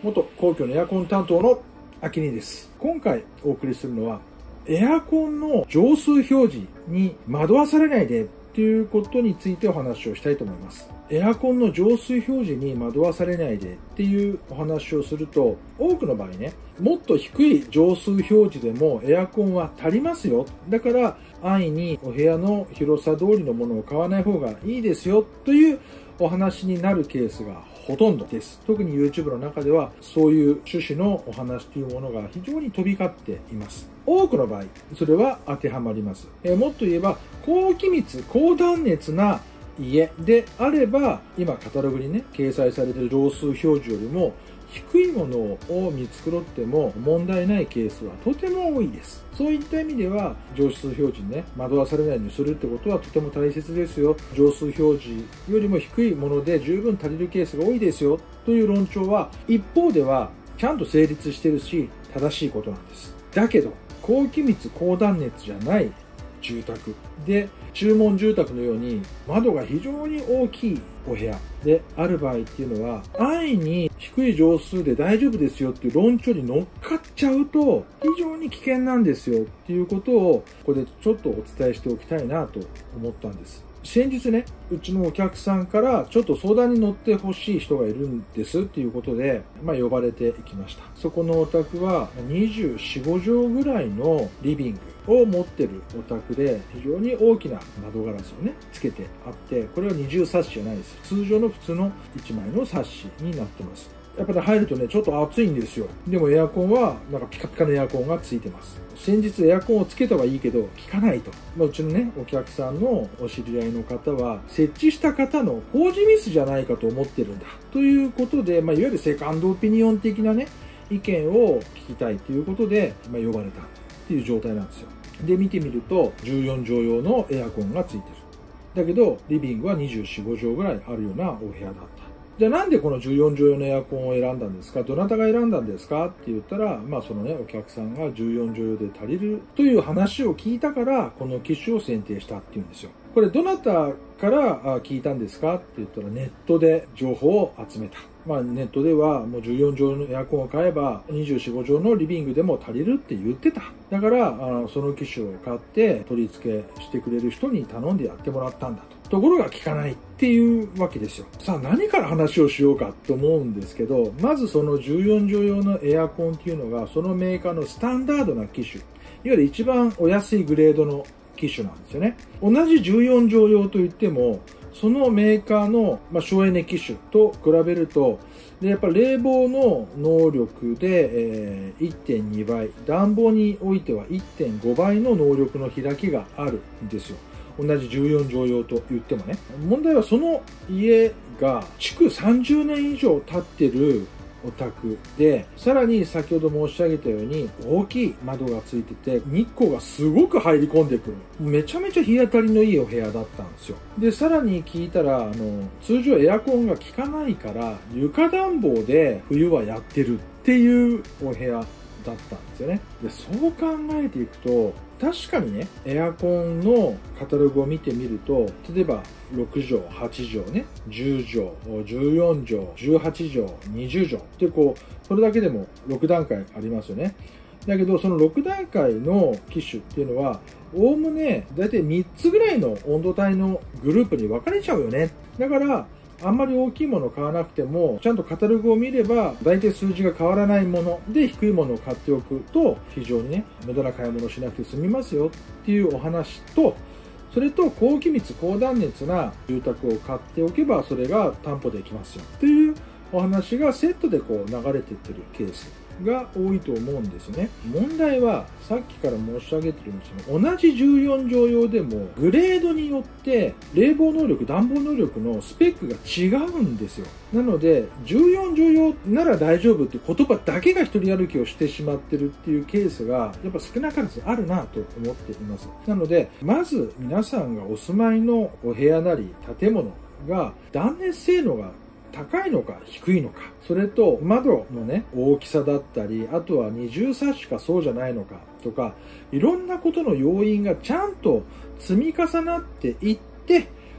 元皇居のエアコン担当の秋仁です。今回お送りするのは、エアコンの浄水表示に惑わされないでということについてお話をしたいと思います。エアコンの浄水表示に惑わされないでっていうお話をすると、多くの場合ね、もっと低い浄水表示でもエアコンは足りますよ。だから安易にお部屋の広さ通りのものを買わない方がいいですよというお話になるケースがほとんどです。特に YouTube の中ではそういう趣旨のお話というものが非常に飛び交っています。多くの場合、それは当てはまります。もっと言えば、高気密、高断熱な家であれば、今カタログにね、掲載されている浄水表示よりも低いものを見繕っても問題ないケースはとても多いです。そういった意味では、浄水表示にね、惑わされないようにするってことはとても大切ですよ。浄水表示よりも低いもので十分足りるケースが多いですよという論調は、一方ではちゃんと成立しているし、正しいことなんです。だけど、高気密、高断熱じゃない住宅で、注文住宅のように窓が非常に大きいお部屋である場合っていうのは、安易に低い浄水で大丈夫ですよっていう論調に乗っかっちゃうと非常に危険なんですよっていうことをここでちょっとお伝えしておきたいなと思ったんです。先日ね、うちのお客さんからちょっと相談に乗ってほしい人がいるんですっていうことで、呼ばれてきました。そこのお宅は24、5畳ぐらいのリビングを持ってるお宅で、非常に大きな窓ガラスをね、つけてあって、これは二重サッシじゃないです。通常の普通の1枚のサッシになってます。やっぱり入るとね、ちょっと暑いんですよ。でもエアコンは、なんかピカピカのエアコンがついてます。先日エアコンをつけたはいいけど、効かないと。うちのね、お客さんのお知り合いの方は、設置した方の工事ミスじゃないかと思ってるんだ。ということで、いわゆるセカンドオピニオン的なね、意見を聞きたいということで、呼ばれたっていう状態なんですよ。で、見てみると、14畳用のエアコンがついてる。だけど、リビングは24、5畳ぐらいあるようなお部屋だった。じゃあなんでこの14畳用のエアコンを選んだんですか、どなたが選んだんですかって言ったら、そのね、お客さんが14畳用で足りるという話を聞いたから、この機種を選定したっていうんですよ。これどなたから聞いたんですかって言ったら、ネットで情報を集めた。ネットではもう14畳のエアコンを買えば24、5畳のリビングでも足りるって言ってた。だからその機種を買って取り付けしてくれる人に頼んでやってもらったんだと。ところが効かないっていうわけですよ。さあ何から話をしようかと思うんですけど、まずその14畳用のエアコンっていうのがそのメーカーのスタンダードな機種、いわゆる一番お安いグレードの機種なんですよね。同じ14畳用といっても、そのメーカーの省エネ機種と比べると、やっぱ冷房の能力で、1.2 倍、暖房においては 1.5 倍の能力の開きがあるんですよ。同じ14畳用と言ってもね。問題はその家が築30年以上経ってるお宅で、さらに先ほど申し上げたように大きい窓がついてて、日光がすごく入り込んでくる。めちゃめちゃ日当たりのいいお部屋だったんですよ。で、さらに聞いたら、通常エアコンが効かないから、床暖房で冬はやってるっていうお部屋だったんですよね。で、そう考えていくと、確かにね、エアコンのカタログを見てみると、例えば6畳、8畳ね、10畳、14畳、18畳、20畳ってそれだけでも6段階ありますよね。だけど、その6段階の機種っていうのは、おおむねだいたい3つぐらいの温度帯のグループに分かれちゃうよね。だから、あんまり大きいものを買わなくても、ちゃんとカタログを見れば、大体数字が変わらないもので低いものを買っておくと、非常にね、無駄な買い物をしなくて済みますよっていうお話と、それと高気密、高断熱な住宅を買っておけば、それが担保できますよっていうお話がセットで流れていってるケースが多いと思うんですよね。問題はさっきから申し上げてるんですけど、同じ14畳用でもグレードによって冷房能力、暖房能力のスペックが違うんですよ。なので14畳用なら大丈夫っていう言葉だけが一人歩きをしてしまってるっていうケースがやっぱ少なからずあるなと思っています。なのでまず皆さんがお住まいのお部屋なり建物が断熱性能が高いのか低いのか、それと窓のね大きさだったり、あとは二重サッシかそうじゃないのかとか、いろんなことの要因がちゃんと積み重なっていって、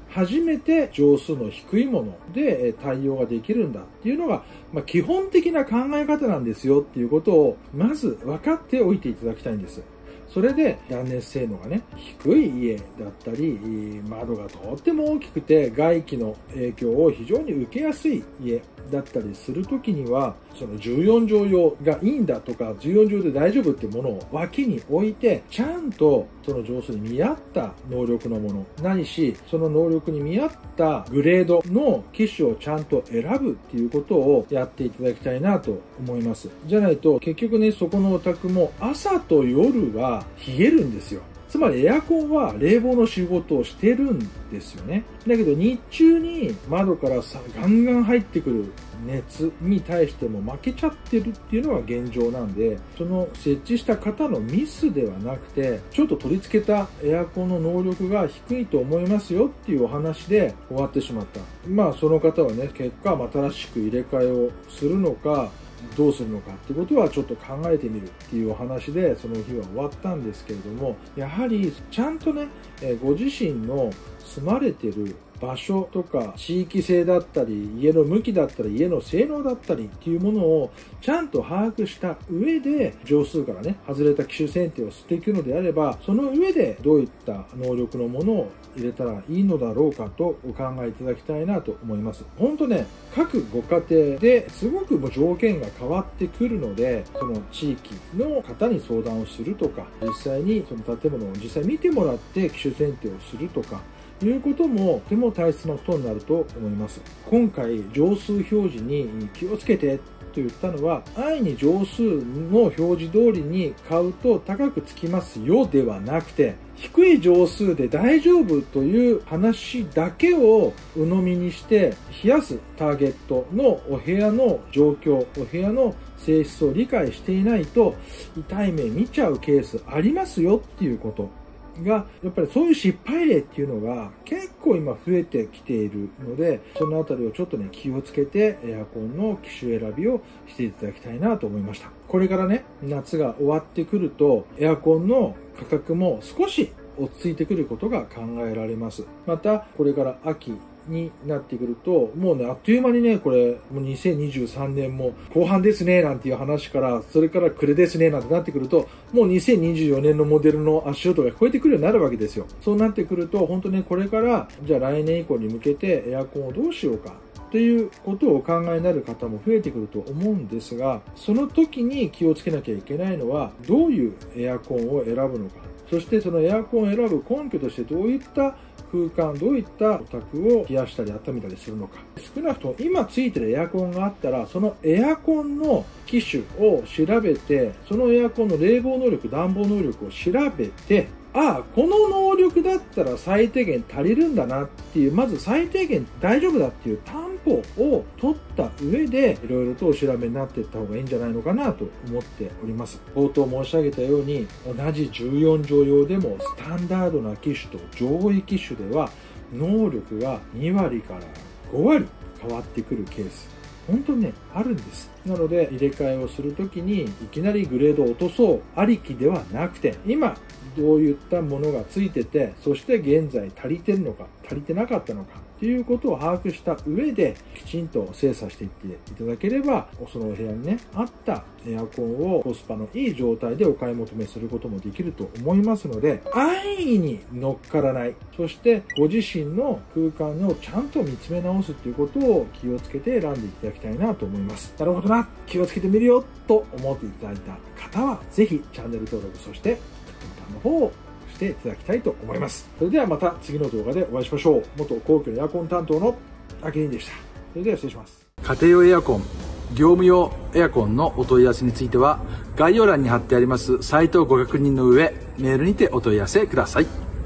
初めて畳数の低いもので対応ができるんだっていうのが、基本的な考え方なんですよっていうことをまず分かっておいていただきたいんです。それで断熱性能がね、低い家だったり、窓がとっても大きくて外気の影響を非常に受けやすい家だったりするときには、その14畳用がいいんだとか、14畳で大丈夫ってものを脇に置いて、ちゃんとその畳数に見合った能力のもの、何し、その能力に見合ったグレードの機種をちゃんと選ぶっていうことをやっていただきたいなと思います。じゃないと、結局ね、そこのお宅も朝と夜は冷えるんですよ。つまりエアコンは冷房の仕事をしてるんですよね。だけど日中に窓からガンガン入ってくる熱に対しても負けちゃってるっていうのが現状なんで、その設置した方のミスではなくて、ちょっと取り付けたエアコンの能力が低いと思いますよっていうお話で終わってしまった。その方はね、結果新しく入れ替えをするのか、どうするのかってことはちょっと考えてみるっていうお話でその日は終わったんですけれども、やはりちゃんとね、ご自身の住まれてる場所とか地域性だったり、家の向きだったり、家の性能だったりっていうものをちゃんと把握した上で、畳数からね、外れた機種選定をしていくのであれば、その上でどういった能力のものを入れたらいいのだろうかとお考えいただきたいなと思います。本当ね、各ご家庭ですごく条件が変わってくるので、その地域の方に相談をするとか、実際にその建物を実際見てもらって機種選定をするとか、いうこともとても大切なことになると思います。今回、畳数表示に気をつけてと言ったのは、安易に畳数の表示通りに買うと高くつきますよではなくて、低い畳数で大丈夫という話だけを鵜呑みにして冷やすターゲットのお部屋の状況、お部屋の性質を理解していないと痛い目見ちゃうケースありますよっていうことが、やっぱりそういう失敗例っていうのが結構今増えてきているので、そのあたりをちょっとね、気をつけてエアコンの機種選びをしていただきたいなと思いました。これからね、夏が終わってくると、エアコンの価格も少し落ち着いてくることが考えられます。また、これから秋になってくると、もうね、あっという間にね、これ、もう2023年も後半ですね、なんていう話から、それから暮れですね、なんてなってくると、もう2024年のモデルの足音が聞こえてくるようになるわけですよ。そうなってくると、本当にこれから、じゃあ来年以降に向けてエアコンをどうしようか。ということをお考えになる方も増えてくると思うんですが、その時に気をつけなきゃいけないのは、どういうエアコンを選ぶのか。そしてそのエアコンを選ぶ根拠としてどういった空間、どういったお宅を冷やしたり温めたりするのか。少なくとも今ついてるエアコンがあったら、そのエアコンの機種を調べて、そのエアコンの冷房能力、暖房能力を調べて、ああ、この能力だったら最低限足りるんだなっていう、まず最低限大丈夫だっていう担保を取った上で、いろいろとお調べになっていった方がいいんじゃないのかなと思っております。冒頭申し上げたように、同じ14畳用でもスタンダードな機種と上位機種では、能力が2割から5割変わってくるケース。本当にね、あるんです。なので、入れ替えをするときに、いきなりグレードを落とそうありきではなくて、今、どういったものがついてて、そして現在足りてるのか、足りてなかったのか、ということを把握した上で、きちんと精査していっていただければ、そのお部屋にね、合ったエアコンをコスパのいい状態でお買い求めすることもできると思いますので、安易に乗っからない。そして、ご自身の空間をちゃんと見つめ直すということを気をつけて選んでいただきたいなと思います。なるほどな、気をつけてみるよ、と思っていただいた方は、ぜひチャンネル登録、そして、の方をしていただきたいと思います。それではまた次の動画でお会いしましょう。元皇居のエアコン担当のあきりんでした。それでは失礼します。 家庭用エアコン、業務用エアコンのお問い合わせについては、概要欄に貼ってありますサイトをご確認の上、メールにてお問い合わせください。